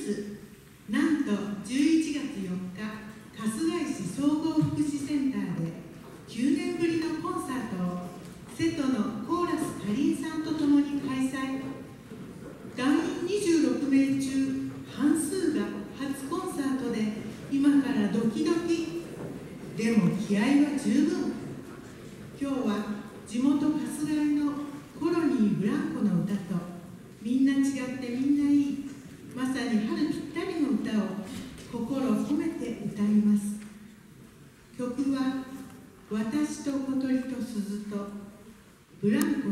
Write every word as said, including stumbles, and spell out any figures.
日、なんとじゅういちがつよっか、春日井市総合福祉センターできゅうねんぶりのコンサートを瀬戸のコーラスかりんさんと共に開催。団員にじゅうろくめい中半数が初コンサートで、今からドキドキ。でも気合は十分。今日は地元春日井のコロニー・ブランコの歌と、みんな違ってみんないい、まさに春ぴったりの歌を心を込めて歌います。曲は私と小鳥と鈴とブランコ